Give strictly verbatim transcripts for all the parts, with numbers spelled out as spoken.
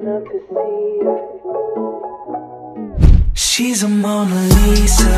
up to see her. She's a Mona Lisa.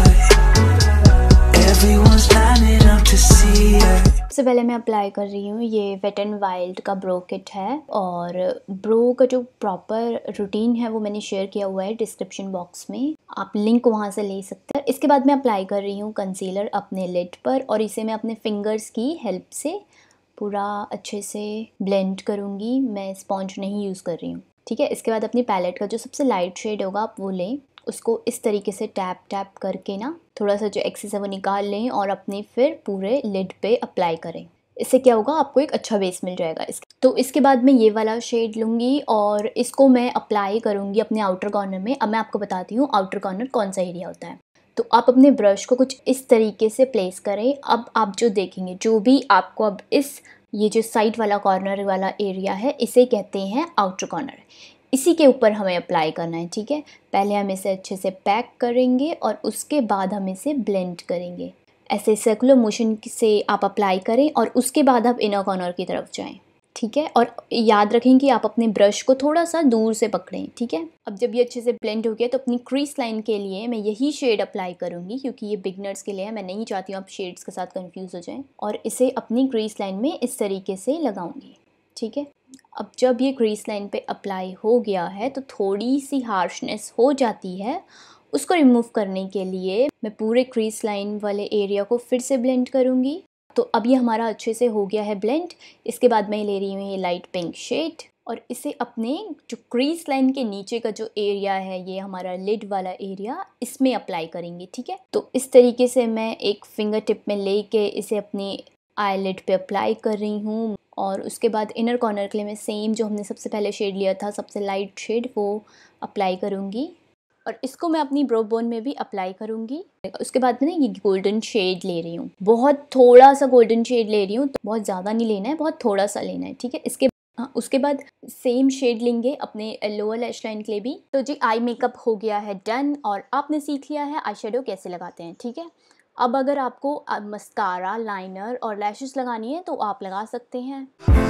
Everyone's lining up to see her. सबसे पहले मैं apply कर रही हूँ, ये वेट एंड वाइल्ड का ब्रो किट है और ब्रो का जो प्रॉपर रूटीन है वो मैंने शेयर किया हुआ है डिस्क्रिप्शन बॉक्स में, आप लिंक वहाँ से ले सकते हैं। इसके बाद मैं अप्लाई कर रही हूँ कंसीलर अपने लिड पर और इसे मैं अपने फिंगर्स की हेल्प से पूरा अच्छे से ब्लेंड करूँगी। मैं स्पॉन्ज नहीं यूज़ कर रही हूँ, ठीक है। इसके बाद अपनी पैलेट का जो सबसे लाइट शेड होगा आप वो लें, उसको इस तरीके से टैप टैप करके ना थोड़ा सा जो एक्सेस है वो निकाल लें और अपने फिर पूरे लिड पे अप्लाई करें। इससे क्या होगा, आपको एक अच्छा बेस मिल जाएगा। इस तो इसके बाद मैं ये वाला शेड लूँगी और इसको मैं अप्लाई करूँगी अपने आउटर कॉर्नर में। अब मैं आपको बताती हूँ आउटर कॉर्नर कौन सा एरिया होता है। तो आप अपने ब्रश को कुछ इस तरीके से प्लेस करें। अब आप जो देखेंगे, जो भी आपको अब इस ये जो साइड वाला कॉर्नर वाला एरिया है, इसे कहते हैं आउटर कॉर्नर। इसी के ऊपर हमें अप्लाई करना है, ठीक है। पहले हम इसे अच्छे से पैक करेंगे और उसके बाद हम इसे ब्लेंड करेंगे। ऐसे सर्कुलर मोशन से आप अप्लाई करें और उसके बाद आप इनर कॉर्नर की तरफ जाएं, ठीक है। और याद रखें कि आप अपने ब्रश को थोड़ा सा दूर से पकड़ें, ठीक है। अब जब ये अच्छे से ब्लेंड हो गया तो अपनी क्रीज लाइन के लिए मैं यही शेड अप्लाई करूँगी, क्योंकि ये बिगनर्स के लिए है। मैं नहीं चाहती हूँ आप शेड्स के साथ कंफ्यूज हो जाएं। और इसे अपनी क्रीज लाइन में इस तरीके से लगाऊंगी, ठीक है। अब जब ये क्रीज लाइन पे अप्लाई हो गया है तो थोड़ी सी हार्शनेस हो जाती है, उसको रिमूव करने के लिए मैं पूरे क्रीज लाइन वाले एरिया को फिर से ब्लेंड करूँगी। तो अब ये हमारा अच्छे से हो गया है ब्लेंड। इसके बाद मैं ले रही हूँ ये लाइट पिंक शेड और इसे अपने जो क्रीज लाइन के नीचे का जो एरिया है, ये हमारा लिड वाला एरिया, इसमें अप्लाई करेंगे, ठीक है। तो इस तरीके से मैं एक फिंगर टिप में लेके इसे अपनी आई लिड पे अप्लाई कर रही हूँ। और उसके बाद इनर कॉर्नर के लिए मैं सेम जो हमने सबसे पहले शेड लिया था, सबसे लाइट शेड, वो अप्लाई करूँगी और इसको मैं अपनी ब्रो बोन में भी अप्लाई करूँगी। उसके बाद में ना ये गोल्डन शेड ले रही हूँ, बहुत थोड़ा सा गोल्डन शेड ले रही हूँ, तो बहुत ज़्यादा नहीं लेना है, बहुत थोड़ा सा लेना है, ठीक है। इसके हाँ, उसके बाद सेम शेड लेंगे अपने लोअर लैश लाइन के लिए भी। तो जी आई मेकअप हो गया है डन और आपने सीख लिया है आई शेडो कैसे लगाते हैं, ठीक है। अब अगर आपको मस्कारा, लाइनर और लैशेस लगानी है तो आप लगा सकते हैं।